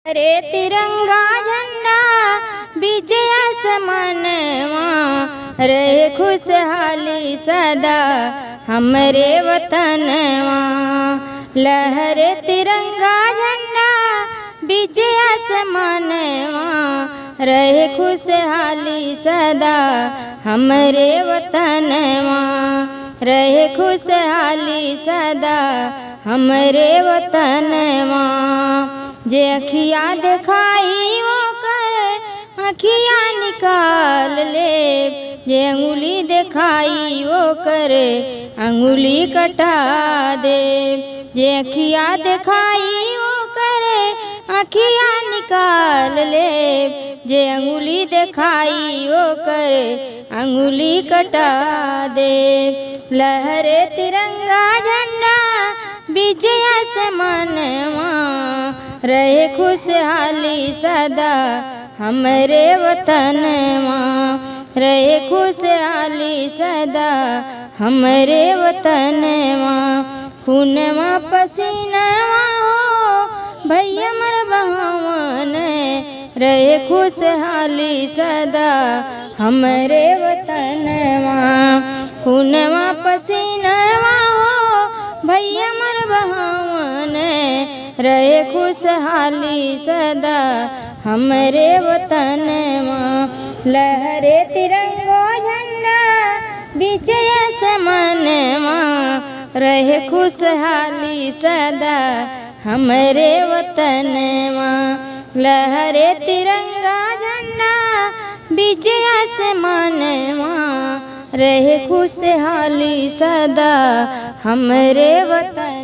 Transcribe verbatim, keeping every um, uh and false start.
रे तिरंगा झंडा विजय आसमानवा, रहे खुशहाली सदा हमरे वतनवा। लहरे तिरंगा झंडा विजय आसमानवा, रहे खुशहाली सदा हमरे वतनवा। रहे खुशहाली सदा हमरे वतनवा। जे अखिया दिखाई वो कर अखिया निकाल ले, जे अंगुली दिखाई वो कर अंगुली कटा दे। जे अखिया दिखाई वो कर अखिया निकाल ले, जे अंगुली दिखाई वो कर अंगुली कटा दे। लहरे तिरंगा झंडा विजय आसमानवा, रहे खुशहाली सदा हमरे वतनवा। रहे खुशहाली सदा हमरे वतनवा। खूनवा पसीनवा हो भैया मर बहावन, रहे खुशहाली सदा हमरे वतनवा। खूनवा पसीनवा हो भैया मर बहावन, रहे खुशहाली सदा हमरे वतनवा। लहरे तिरंगा झंडा विजय आसमानवा, रहे खुशहाली सदा हमरे वतनवा। लहरे तिरंगा झंडा विजय आसमानवा, रहे खुशहाली सदा हमरे वतन।